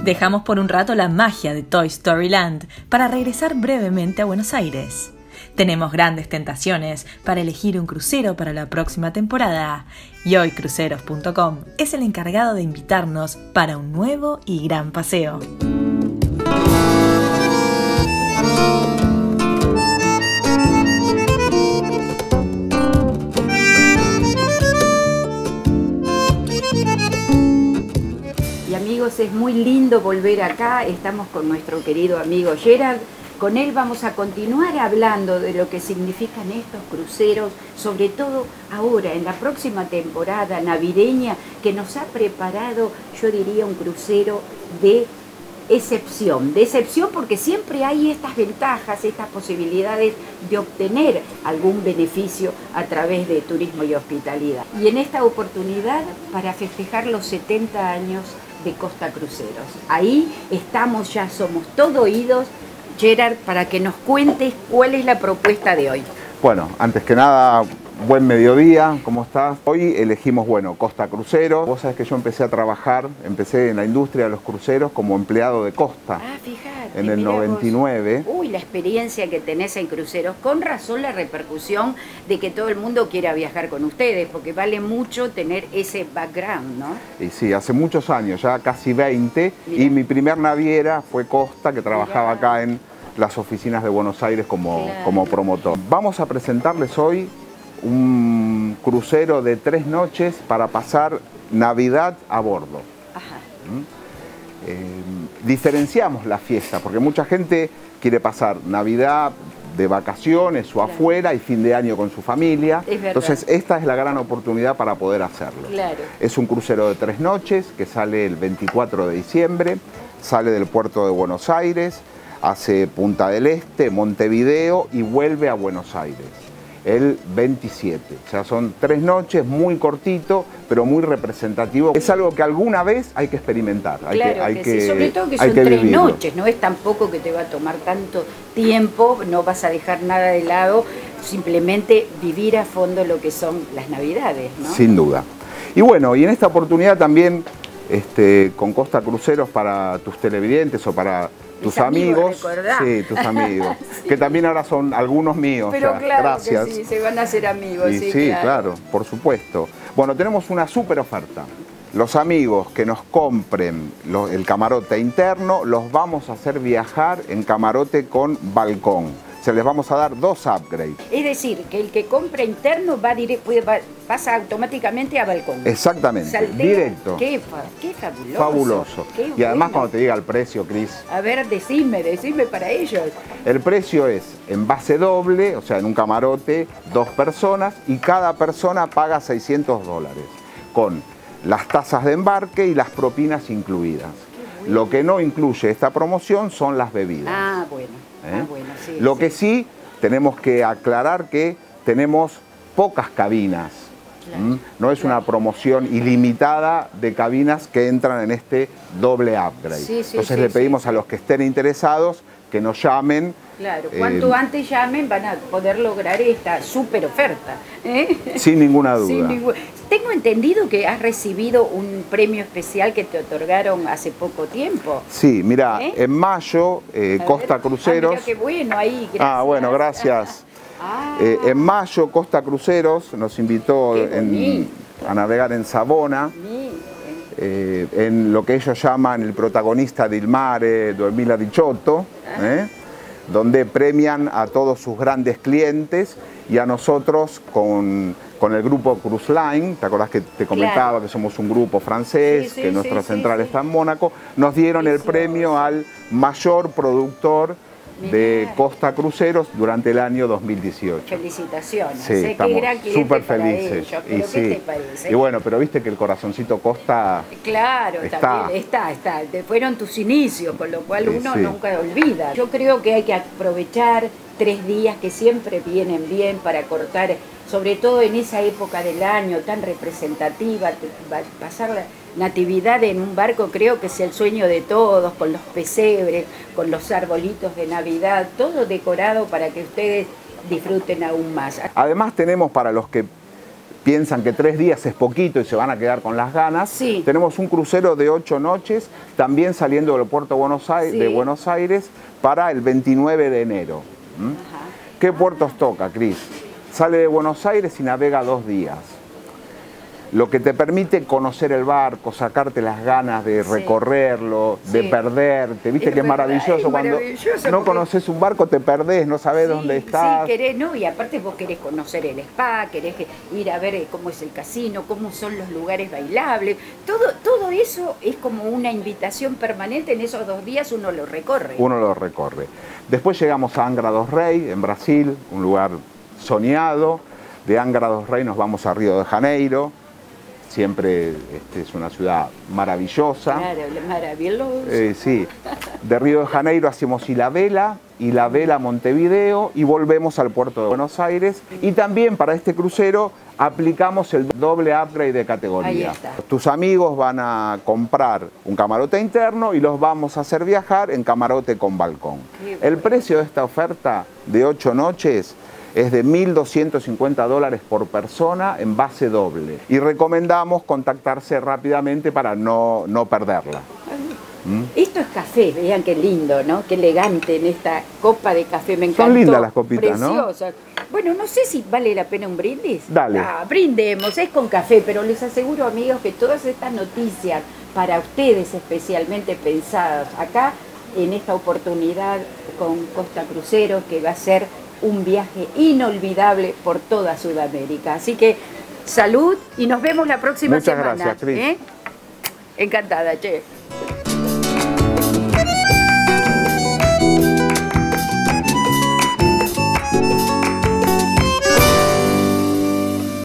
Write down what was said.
Dejamos por un rato la magia de Toy Story Land para regresar brevemente a Buenos Aires. Tenemos grandes tentaciones para elegir un crucero para la próxima temporada y hoy Cruceros.com es el encargado de invitarnos para un nuevo y gran paseo. Amigos, es muy lindo volver acá, estamos con nuestro querido amigo Gerard, con él vamos a continuar hablando de lo que significan estos cruceros, sobre todo ahora en la próxima temporada navideña que nos ha preparado, yo diría, un crucero de excepción porque siempre hay estas ventajas, estas posibilidades de obtener algún beneficio a través de turismo y hospitalidad. Y en esta oportunidad, para festejar los 70 años de Costa Cruceros. Ahí estamos, ya somos todo oídos, Gerard, para que nos cuentes cuál es la propuesta de hoy. Bueno, antes que nada, buen mediodía, ¿cómo estás? Hoy elegimos, Costa Cruceros. Vos sabés que yo empecé en la industria de los cruceros como empleado de Costa. Ah, fíjate. En el 99. Vos. Uy, la experiencia que tenés en cruceros, con razón la repercusión de que todo el mundo quiera viajar con ustedes, porque vale mucho tener ese background, ¿no? Y sí, hace muchos años, ya casi 20, Mirá. Y mi primer naviera fue Costa, que trabajaba acá en las oficinas de Buenos Aires como promotor. Vamos a presentarles hoy un crucero de 3 noches para pasar Navidad a bordo. Ajá. Diferenciamos la fiesta, porque mucha gente quiere pasar Navidad de vacaciones o afuera y fin de año con su familia. Entonces esta es la gran oportunidad para poder hacerlo. Claro. Es un crucero de 3 noches que sale el 24 de diciembre, sale del puerto de Buenos Aires, hace Punta del Este, Montevideo y vuelve a Buenos Aires el 27. O sea, son 3 noches, muy cortito, pero muy representativo. Es algo que alguna vez hay que experimentar. Hay que sí. Sobre todo que son 3 noches, no es tampoco que te va a tomar tanto tiempo, no vas a dejar nada de lado, simplemente vivir a fondo lo que son las Navidades, ¿no? Sin duda. Y bueno, y en esta oportunidad también con Costa Cruceros para tus televidentes o para tus amigos, sí, tus amigos, sí. Que también ahora son algunos míos. Pero ya. Claro Gracias. Que sí, se van a hacer amigos. Y sí, claro, por supuesto. Bueno, tenemos una súper oferta. Los amigos que nos compren el camarote interno, los vamos a hacer viajar en camarote con balcón. Se les vamos a dar 2 upgrades. Es decir, que el que compra interno pasa automáticamente a balcón. Exactamente, Saltea. Directo. Qué fabuloso. Fabuloso. Qué y además bueno. cuando te diga el precio, Cris. A ver, decime para ellos. El precio es en base doble, o sea, en un camarote, 2 personas, y cada persona paga $600, con las tasas de embarque y las propinas incluidas. Bueno. Lo que no incluye esta promoción son las bebidas. Ah, bueno. Bueno, sí, Lo que sí tenemos que aclarar que tenemos pocas cabinas. Claro, no es una promoción ilimitada de cabinas que entran en este doble upgrade. Entonces le pedimos a los que estén interesados que nos llamen. Claro, cuanto antes llamen van a poder lograr esta súper oferta. Sin ninguna duda. Tengo entendido que has recibido un premio especial que te otorgaron hace poco tiempo. Sí, mira, en mayo Costa Cruceros... mira qué bueno ahí, gracias. Ah, bueno, gracias. En mayo Costa Cruceros nos invitó a navegar en Savona, en lo que ellos llaman el protagonista del mare 2018, donde premian a todos sus grandes clientes y a nosotros con el grupo Cruise Line. ¿Te acordás que te comentaba que somos un grupo francés, que nuestra central está en Mónaco? Nos dieron el premio al mayor productor de Costa Cruceros durante el año 2018. Felicitaciones. Sí, estamos súper felices. ¿Qué te parece? Y bueno, pero viste que el corazoncito Costa... Claro, también está. Fueron tus inicios, con lo cual uno nunca olvida. Yo creo que hay que aprovechar 3 días que siempre vienen bien para cortar, sobre todo en esa época del año tan representativa, pasar la Natividad en un barco creo que es el sueño de todos, con los pesebres, con los arbolitos de Navidad, todo decorado para que ustedes disfruten aún más. Además tenemos para los que piensan que 3 días es poquito y se van a quedar con las ganas, sí. Tenemos un crucero de 8 noches, también saliendo del puerto de Buenos Aires para el 29 de enero. ¿Qué puertos toca, Cris? Sale de Buenos Aires y navega 2 días. Lo que te permite conocer el barco, sacarte las ganas de recorrerlo, de perderte. Viste que es maravilloso cuando no conoces un barco, te perdés, no sabés dónde estás. Sí, querés, ¿no? Y aparte vos querés conocer el spa, querés ir a ver cómo es el casino, cómo son los lugares bailables. Todo eso es como una invitación permanente. En esos 2 días uno lo recorre. Uno lo recorre. Después llegamos a Angra dos Reis, en Brasil, un lugar soñado. De Angra dos Reis nos vamos a Río de Janeiro. Siempre es una ciudad maravillosa. Claro, maravilloso. Sí. De Río de Janeiro hacemos Ilhabela Montevideo y volvemos al puerto de Buenos Aires. Y también para este crucero aplicamos el doble upgrade de categoría. Tus amigos van a comprar un camarote interno y los vamos a hacer viajar en camarote con balcón. El precio de esta oferta de 8 noches es de $1.250 por persona en base doble. Y recomendamos contactarse rápidamente para no perderla. Esto es café, vean qué lindo, ¿no? Qué elegante en esta copa de café, me encantó. Son lindas las copitas, preciosas, ¿no? Bueno, no sé si vale la pena un brindis. Dale. Brindemos, es con café, pero les aseguro, amigos, que todas estas noticias, para ustedes especialmente pensadas acá, en esta oportunidad con Costa Cruceros, que va a ser un viaje inolvidable por toda Sudamérica. Así que salud y nos vemos la próxima semana. Muchas gracias, Cris. Encantada, che.